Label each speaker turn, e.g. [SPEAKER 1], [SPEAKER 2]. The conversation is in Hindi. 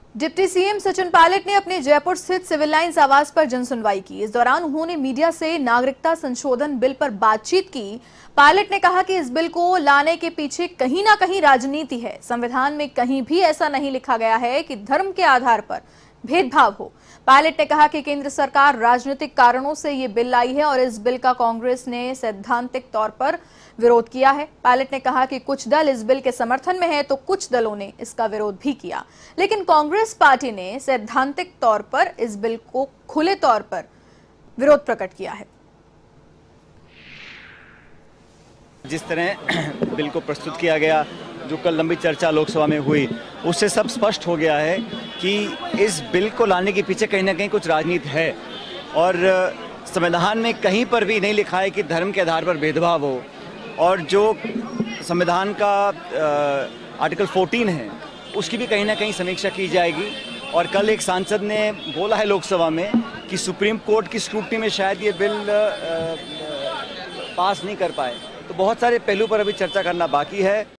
[SPEAKER 1] डिप्टी सीएम सचिन पायलट ने अपने जयपुर स्थित सिविल लाइंस आवास पर जनसुनवाई की। इस दौरान उन्होंने मीडिया से नागरिकता संशोधन बिल पर बातचीत की। पायलट ने कहा कि इस बिल को लाने के पीछे कहीं ना कहीं राजनीति है। संविधान में कहीं भी ऐसा नहीं लिखा गया है कि धर्म के आधार पर भेदभाव हो। पायलट ने कहा कि केंद्र सरकार राजनीतिक कारणों से ये बिल लाई है और इस बिल का कांग्रेस ने सैद्धांतिक तौर पर विरोध किया है। पायलट ने कहा कि कुछ दल इस बिल के समर्थन में है तो कुछ दलों ने इसका विरोध भी किया, लेकिन कांग्रेस पार्टी ने सैद्धांतिक तौर पर इस बिल को खुले तौर पर विरोध प्रकट किया है।
[SPEAKER 2] जिस तरह बिल को प्रस्तुत किया गया, जो कल लंबी चर्चा लोकसभा में हुई, उससे सब स्पष्ट हो गया है कि इस बिल को लाने के पीछे कहीं ना कहीं कुछ राजनीति है और संविधान में कहीं पर भी नहीं लिखा है कि धर्म के आधार पर भेदभाव हो। और जो संविधान का आर्टिकल 14 है उसकी भी कहीं ना कहीं समीक्षा की जाएगी। और कल एक सांसद ने बोला है लोकसभा में कि सुप्रीम कोर्ट की स्क्रूटनी में शायद ये बिल पास नहीं कर पाए। तो बहुत सारे पहलू पर अभी चर्चा करना बाकी है।